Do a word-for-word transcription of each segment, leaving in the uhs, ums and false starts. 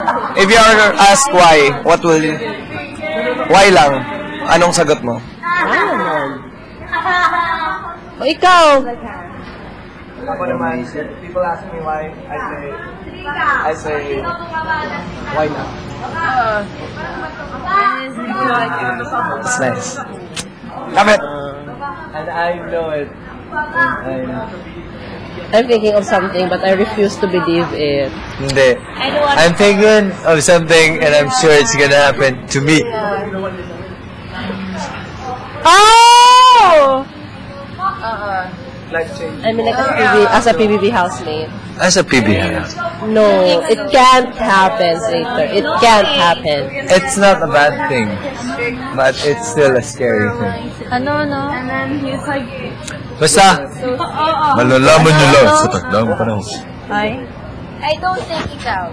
If you are asked why, what will you... Why lang? Anong sagot mo? Why naman? O ikaw? Ako naman, people ask me why, I say... I say... Why not? It's nice. Kapit! And I know it. And I... I'm thinking of something, but I refuse to believe it. Hindi. I'm thinking of something, and I'm sure it's gonna happen to me. Oh! Uh-uh. Life change. I mean, like as a, P B, as a P B B housemate. As a P B house. No, it can't happen, Slater. It can't happen. It's not a bad thing, but it's still a scary thing. Ano, no? And then he's like... Basta, malalaman nyo lang sa tagdang panahon. Hi? I don't think ikaw.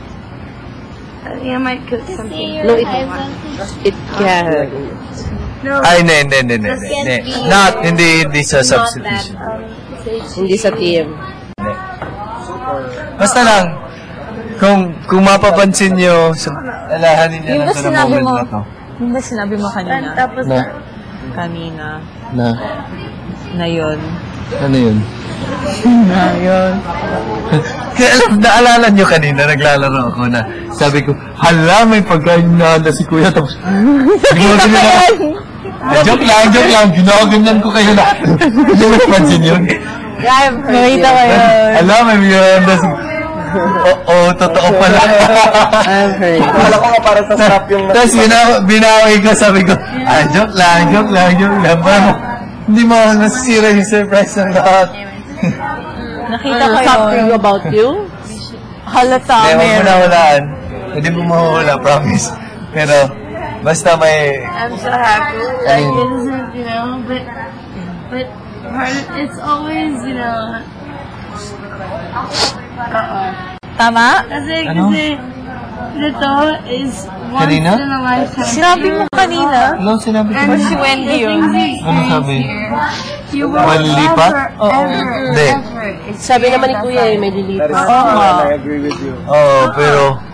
I might cook something. No, it, it can't. No. Ay, hindi, hindi, hindi, hindi. Not, hindi, hindi sa substitution. Hindi sa team. Hindi. Basta lang, kung, kung mapapansin nyo, sa alahanin nyo lang sa moment na to. Yung ba sinabi mo kanina? Na? Kanina. Na? Na yun. Ano yun? Na yun. Kaya alam, naalala nyo kanina, naglalaro ako na, sabi ko, hala, may pagkain na handa si Kuya, tapos, ginawa ako. Joke lang, joke lang, ginawa ko kayo na. Hindi mo napansin yun? Yeah, I've heard Nakita ko yun. Hala, may handa si... Oo, totoo pala. I've heard. Akala ko nga para sa snap yung... Tapos binawi ko, sabi ko, ah, joke lang, joke lang, joke lang. Parang, hindi mo nasisira yung surprise ng lahat. Nakita ko Something yun. about you? Halata, Hindi, huwag mo meron. nahulaan. Hindi mo mahuhula, promise. Pero, basta may... I'm so happy. Like, it isn't, you know, but, but part of, it's always, you know, uh-oh. Tama? Kasi, Ano? kasi, ito is once Kanina? in a lifetime. Sinabi mo kanina. Hello, sinabi ko And ba? si Wendy the yun. things you Ano sabi? experience here, you will Malilipat? never, Oo. ever, Hindi. ever Sabi naman ni Kuya eh, may lilipas. Oo. Oo, pero